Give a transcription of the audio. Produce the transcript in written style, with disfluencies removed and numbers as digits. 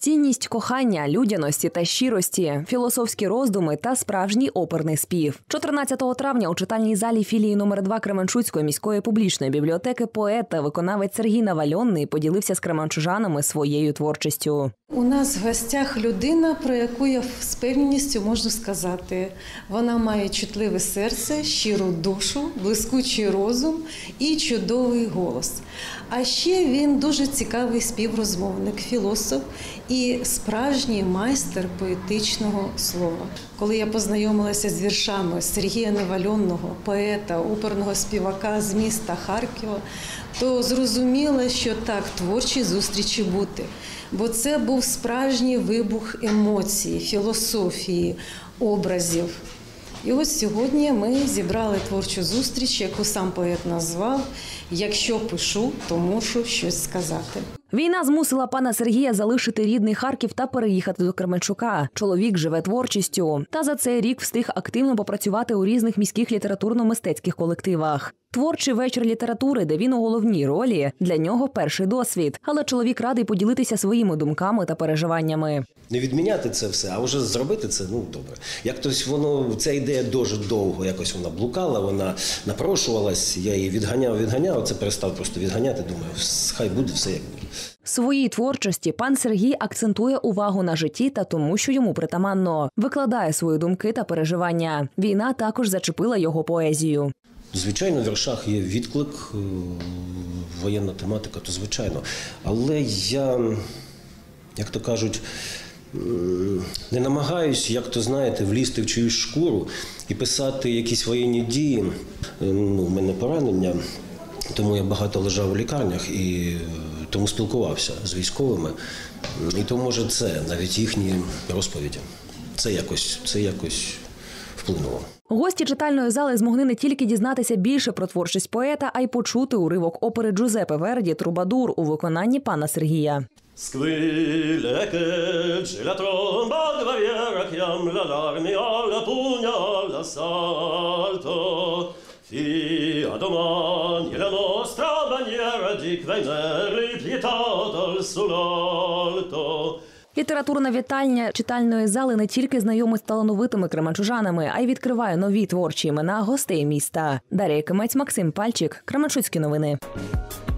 Цінність кохання, людяності та щирості, філософські роздуми та справжній оперний спів. 14 травня у читальній залі філії номер 2 Кременчуцької міської публічної бібліотеки поет та виконавець Сергій Навальонний поділився з кременчужанами своєю творчістю. У нас в гостях людина, про яку я з певністю можу сказати. Вона має чутливе серце, щиру душу, блискучий розум і чудовий голос. А ще він дуже цікавий співрозмовник, філософ і справжній майстер поетичного слова. Коли я познайомилася з віршами Сергія Навальонного, поета, оперного співака з міста Харкова, то зрозуміла, що так, творчі зустрічі бути. Бо це був справжній вибух емоцій, філософії, образів. І ось сьогодні ми зібрали творчу зустріч, яку сам поет назвав «Якщо пишу, то мушу щось сказати». Війна змусила пана Сергія залишити рідний Харків та переїхати до Кременчука. Чоловік живе творчістю. Та за цей рік встиг активно попрацювати у різних міських літературно-мистецьких колективах. Творчий вечір літератури, де він у головній ролі, для нього перший досвід. Але чоловік радий поділитися своїми думками та переживаннями. Не відміняти це все, а вже зробити це, добре. Як тось ця ідея дуже довго, якось вона блукала, вона напрошувалась, я її відганяв, це перестав просто відганяти, думаю, хай буде все як буде. В своїй творчості пан Сергій акцентує увагу на житті та тому, що йому притаманно. Викладає свої думки та переживання. Війна також зачепила його поезію. Звичайно, в віршах є відклик, воєнна тематика, то звичайно. Але я, як то кажуть, не намагаюсь, влізти в чиюсь шкуру і писати якісь воєнні дії. У мене поранення, тому я багато лежав у лікарнях і тому спілкувався з військовими. І то, може, це навіть їхні розповіді. Це якось вплинуло. Гості читальної зали змогли не тільки дізнатися більше про творчість поета, а й почути уривок опери Джузеппе Верді «Трубадур» у виконанні пана Сергія. Літературна вітальня читальної зали не тільки знайомить з талановитими кременчужанами, а й відкриває нові творчі імена гостей міста. Дар'я Кимець, Максим Пальчик, Кременчуцькі новини.